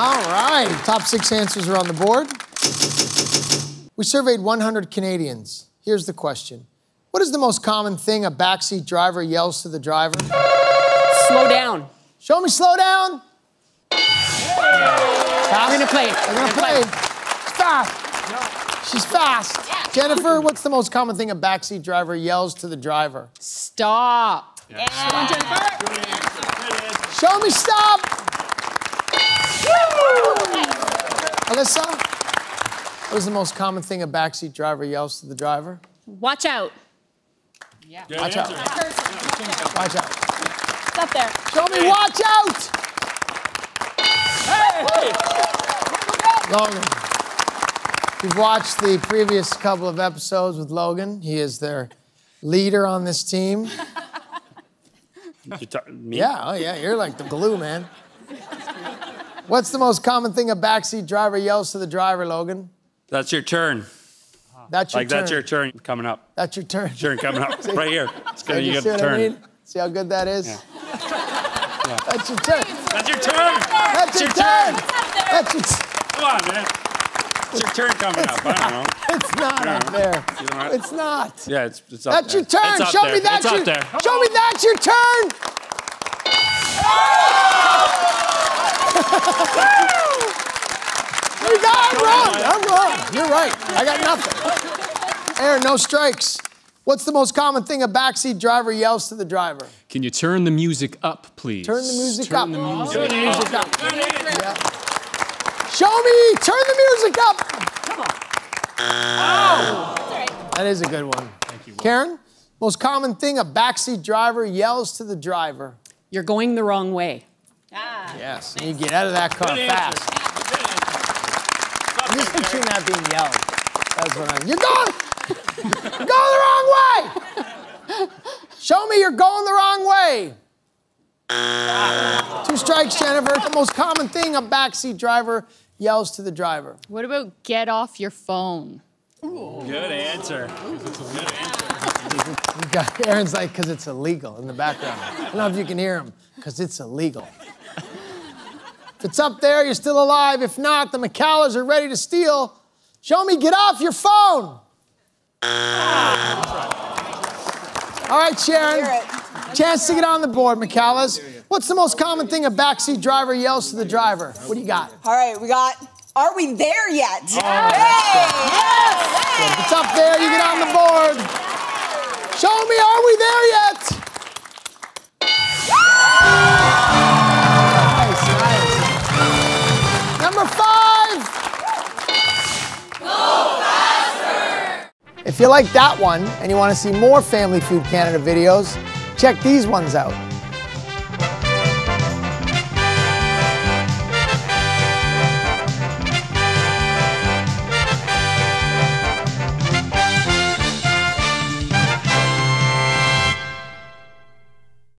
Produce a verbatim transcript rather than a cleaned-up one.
All right, top six answers are on the board. We surveyed one hundred Canadians. Here's the question. What is the most common thing a backseat driver yells to the driver? Slow down. Show me slow down. We're gonna play. We're gonna play. She's fast. She's fast. Jennifer, what's the most common thing a backseat driver yells to the driver? Stop. Yeah. Come on, Jennifer. Show me stop. Alyssa, what is the most common thing a backseat driver yells to the driver? Watch out. Yeah. Watch out. Watch out. Stop there. Show me watch out. Hey. Logan. We've watched the previous couple of episodes with Logan. He is their leader on this team. You ta- me? Yeah, oh yeah, you're like the glue, man. What's the most common thing a backseat driver yells to the driver, Logan? That's your turn. That's your like, turn. that's your turn coming up. That's your turn. Turn coming up. Right here. It's gonna, you you get see a what turn. I mean? See how good that is? Yeah. That's your turn. That's your turn. That's your your turn. turn. That's your Come on, man. It's your turn coming up. I don't know. It's not Yeah. up there. You know what? It's not. Yeah, it's, it's up That's there. your turn. It's up Show there. me that's it's your up there. Show me that's your turn. You got it wrong. I'm wrong. You're right. I got nothing. Aaron, no strikes. What's the most common thing a backseat driver yells to the driver? Can you turn the music up, please? Turn the music turn up. The music turn the music up. up. Yeah. Show me. Turn the music up. Come on. Oh. That is a good one. Thank you. Karen, most common thing a backseat driver yells to the driver? You're going the wrong way. Ah. Yes, and you get out of that car Good fast. answer. I'm just picturing that being yelled. That's what I'm. You're going. You're going the wrong way. Show me you're going the wrong way. Two strikes, Jennifer. The most common thing a backseat driver yells to the driver. What about get off your phone? Good answer. Good answer. You got Aaron's like, because it's illegal in the background. I don't know if you can hear him, because it's illegal. If it's up there, you're still alive. If not, the McCallers are ready to steal. Show me, get off your phone. All right, Sharon. Chance to get on the board, McCallers. What's the most common thing a backseat driver yells to the driver? What do you got? All right, we got, are we there yet? Oh, hey! If it's up there, you get on the board. Show me, are we there yet? Nice, nice. Number five. Go faster. If you like that one and you want to see more Family Feud Canada videos, check these ones out.